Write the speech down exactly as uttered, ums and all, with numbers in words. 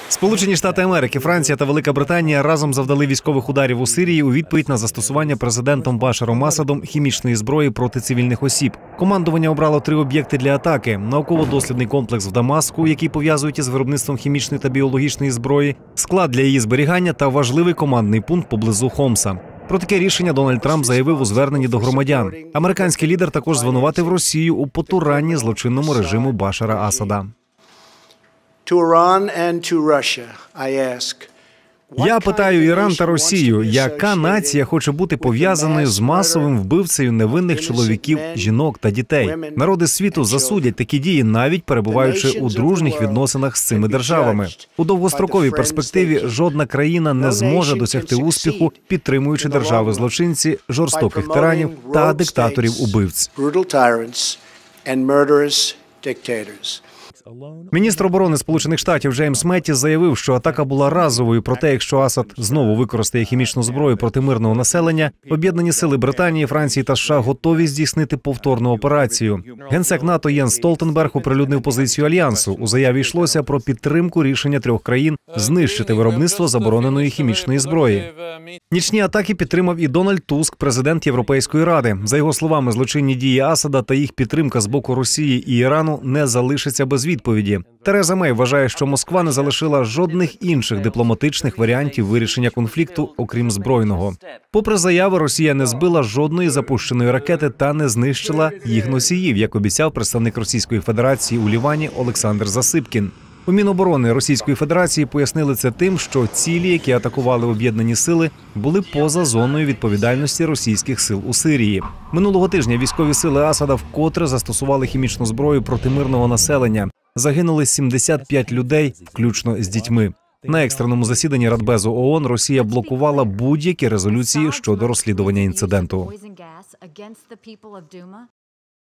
Сполучені Штати Америки, Франція та Велика Британія разом завдали військових ударів у Сирії у відповідь на застосування президентом Башаром Асадом хімічної зброї проти цивільних осіб. Командування обрало три об'єкти для атаки: науково-дослідний комплекс в Дамаску, який пов'язують із виробництвом хімічної та біологічної зброї, склад для її зберігання та важливий командний пункт поблизу Хомса. Про таке рішення Дональд Трамп заявив у зверненні до громадян. Американський лідер також звинуватив Росію у потуранні злочинному режиму Башара Асада. Я питаю Іран та Росію, яка нація хоче бути пов'язаною з масовим вбивцею невинних чоловіків, жінок та дітей? Народи світу засудять такі дії, навіть перебуваючи у дружніх відносинах з цими державами. У довгостроковій перспективі жодна країна не зможе досягти успіху, підтримуючи держави-злочинці, жорстоких тиранів та диктаторів-убивць. Міністр оборони Сполучених Штатів Джеймс Меттіс заявив, що атака була разовою, проте якщо Асад знову використає хімічну зброю проти мирного населення, об'єднані сили Британії, Франції та США готові здійснити повторну операцію. Генсек НАТО Єнс Столтенберг оприлюднив позицію Альянсу. У заяві йшлося про підтримку рішення трьох країн знищити виробництво забороненої хімічної зброї. Нічні атаки підтримав і Дональд Туск, президент Європейської Ради. За його словами, злочинні дії Асада та їх підтримка з боку Росії і Ірану не залишаться без відповіді. Тереза Мей вважає, що Москва не залишила жодних інших дипломатичних варіантів вирішення конфлікту, окрім збройного. Попри заяви, Росія не збила жодної запущеної ракети та не знищила їх носіїв, як обіцяв представник Російської Федерації у Лівані Олександр Засипкін. У Міноборони Російської Федерації пояснили це тим, що цілі, які атакували об'єднані сили, були поза зоною відповідальності російських сил у Сирії. Минулого тижня військові сили Асада вкотре застосували хімічну зброю проти мирного населення. Загинули сімдесят п'ять людей, включно з дітьми. На екстреному засіданні Радбезу ООН Росія блокувала будь-які резолюції щодо розслідування інциденту.